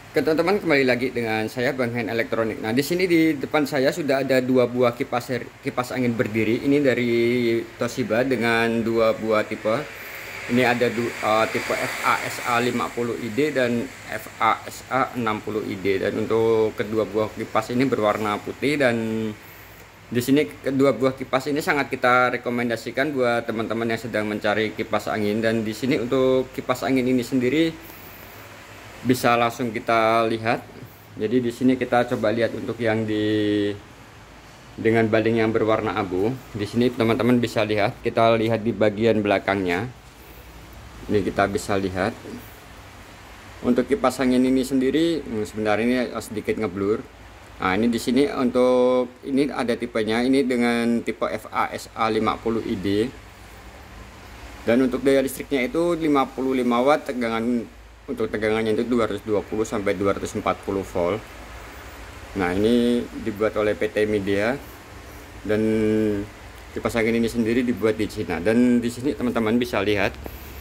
Oke, teman-teman, kembali lagi dengan saya Bang Hen Elektronik. Nah, di sini di depan saya sudah ada dua buah kipas angin berdiri. Ini dari Toshiba dengan dua buah tipe. Ini ada tipe FASA 50ID dan FASA 60ID. Dan untuk kedua buah kipas ini berwarna putih, dan di sini kedua buah kipas ini sangat kita rekomendasikan buat teman-teman yang sedang mencari kipas angin. Dan di sini untuk kipas angin ini sendiri bisa langsung kita lihat. Jadi di sini kita coba lihat untuk yang dengan baling yang berwarna abu. Di sini teman-teman bisa lihat, kita lihat di bagian belakangnya. Ini kita bisa lihat. Untuk kipas angin ini sendiri sebenarnya ini sedikit ngeblur. Nah, ini di sini untuk ini ada tipenya, ini dengan tipe FASA 50ID. Dan untuk daya listriknya itu 55 watt, untuk tegangannya itu 220 sampai 240 volt. Nah, ini dibuat oleh PT Midea, dan kipas angin ini sendiri dibuat di Cina. Dan di sini teman-teman bisa lihat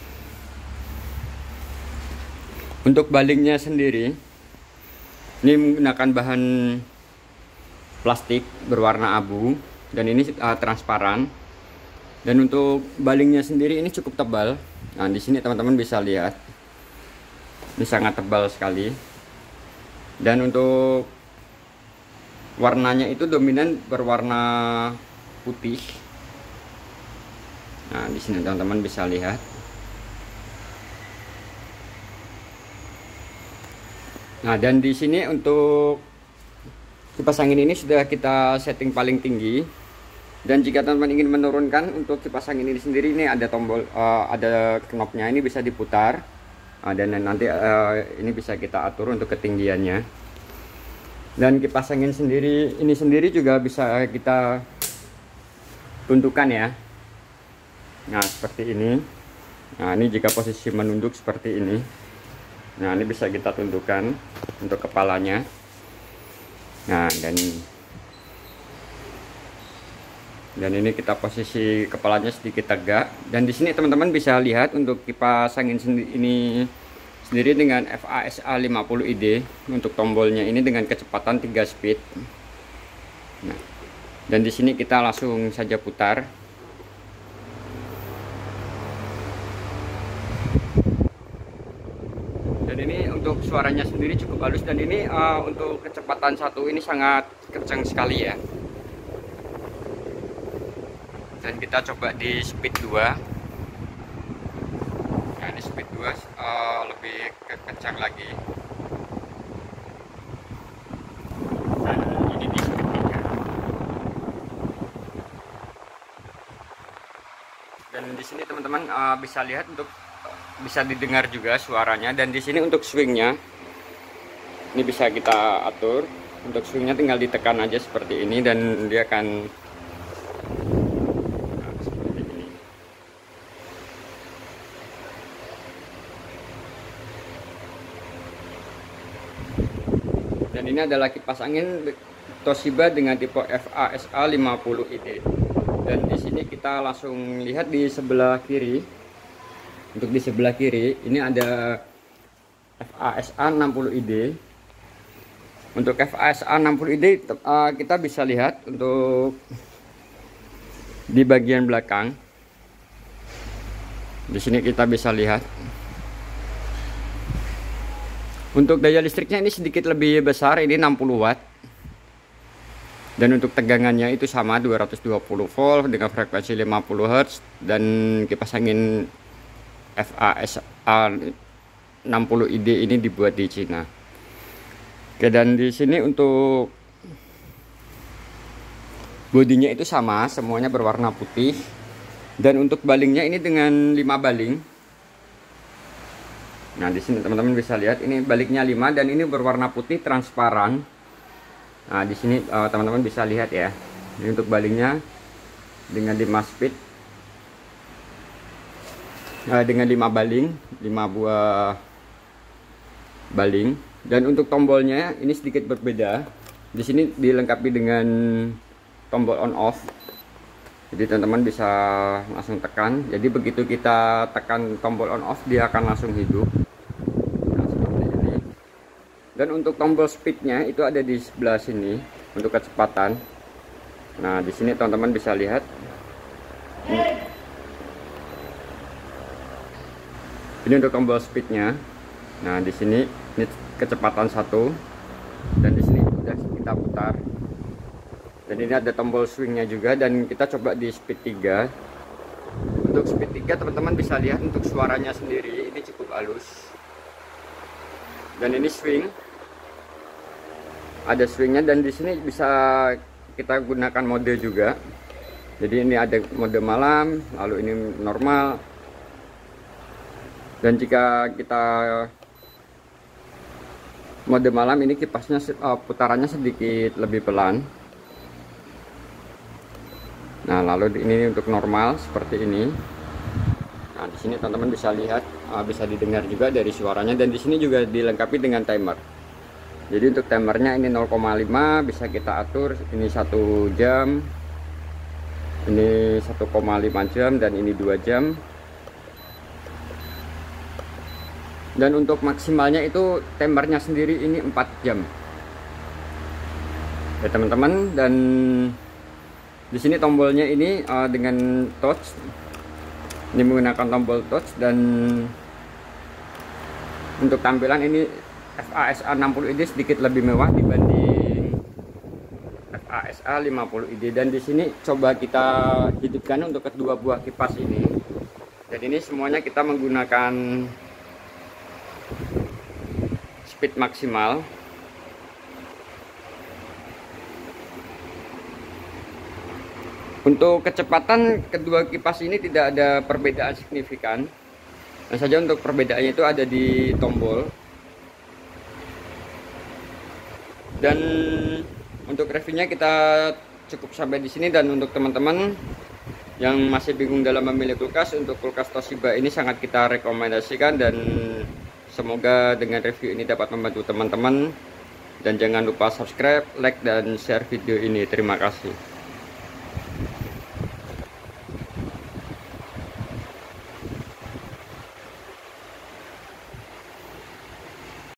untuk balingnya sendiri ini menggunakan bahan plastik berwarna abu, dan ini transparan. Dan untuk balingnya sendiri ini cukup tebal. Nah, di sini teman-teman bisa lihat ini sangat tebal sekali. Dan untuk warnanya itu dominan berwarna putih. Nah, di sini teman-teman bisa lihat. Nah, dan di sini untuk kipas angin ini sudah kita setting paling tinggi. Dan jika teman-teman ingin menurunkan untuk kipas angin ini sendiri, ini ada tombol, ada knopnya, ini bisa diputar. Dan nanti ini bisa kita atur untuk ketinggiannya. Dan kipas angin ini sendiri juga bisa kita tunjukkan ya. Nah, seperti ini. Nah, ini jika posisi menunduk seperti ini. Nah, ini bisa kita tunjukkan untuk kepalanya. Nah, dan ini kita posisi kepalanya sedikit tegak. Dan di sini teman-teman bisa lihat untuk kipas angin ini sendiri dengan FASA 50ID. Untuk tombolnya ini dengan kecepatan 3 speed. Nah, dan di sini kita langsung saja putar. Dan ini untuk suaranya sendiri cukup halus, dan ini untuk kecepatan satu ini sangat kencang sekali ya. Dan kita coba di speed 2. Nah, di speed 2 lebih kencang lagi. Dan ini di speed 3. Dan di sini teman-teman bisa lihat untuk bisa didengar juga suaranya. Dan di sini untuk swingnya ini bisa kita atur. Untuk swingnya tinggal ditekan aja seperti ini, dan dia akan dan ini adalah kipas angin Toshiba dengan tipe FASA 50ID. Dan di sini kita langsung lihat di sebelah kiri. Untuk di sebelah kiri ini ada FASA 60ID. Untuk FASA 60ID kita bisa lihat untuk di bagian belakang. Di sini kita bisa lihat. Untuk daya listriknya ini sedikit lebih besar, ini 60 watt. Dan untuk tegangannya itu sama 220 volt dengan frekuensi 50 Hz. Dan kipas angin FASA 60ID ini dibuat di Cina. Oke, dan di sini untuk bodinya itu sama, semuanya berwarna putih. Dan untuk balingnya ini dengan 5 baling. Nah, di sini teman-teman bisa lihat ini baliknya 5, dan ini berwarna putih transparan. Nah, di sini teman-teman bisa lihat ya. Ini untuk balingnya dengan 5 speed. Dengan 5 baling, 5 buah baling. Dan untuk tombolnya ini sedikit berbeda. Di sini dilengkapi dengan tombol on off. Jadi teman-teman bisa langsung tekan. Jadi begitu kita tekan tombol on off, dia akan langsung hidup. Nah, seperti ini. Dan untuk tombol speednya itu ada di sebelah sini untuk kecepatan. Nah, di sini teman-teman bisa lihat. Ini untuk tombol speednya. Nah, di sini ini kecepatan 1, dan di sini udah kita putar. Dan ini ada tombol swingnya juga, dan kita coba di speed 3. Untuk speed 3 teman-teman bisa lihat untuk suaranya sendiri ini cukup halus. Dan ini swing. Ada swingnya, dan di sini bisa kita gunakan mode juga. Jadi ini ada mode malam, lalu ini normal. Dan jika kita mode malam, ini kipasnya putarannya sedikit lebih pelan. Nah, lalu ini untuk normal seperti ini. Nah, di sini teman-teman bisa lihat, bisa didengar juga dari suaranya, dan di sini juga dilengkapi dengan timer. Jadi untuk timernya ini 0,5 bisa kita atur, ini 1 jam, ini 1,5 jam, dan ini 2 jam. Dan untuk maksimalnya itu timernya sendiri ini 4 jam. Ya teman-teman, dan di sini tombolnya ini dengan touch. Ini menggunakan tombol touch, dan untuk tampilan ini FASA 60 ID sedikit lebih mewah dibanding FASA 50 ID. Dan di sini coba kita hidupkan untuk kedua buah kipas ini. Dan ini semuanya kita menggunakan speed maksimal. Untuk kecepatan kedua kipas ini tidak ada perbedaan signifikan. Nah saja untuk perbedaannya itu ada di tombol. Dan untuk reviewnya kita cukup sampai di sini. Dan untuk teman-teman yang masih bingung dalam memilih kulkas, untuk kulkas Toshiba ini sangat kita rekomendasikan, dan semoga dengan review ini dapat membantu teman-teman. Dan jangan lupa subscribe, like, dan share video ini. Terima kasih.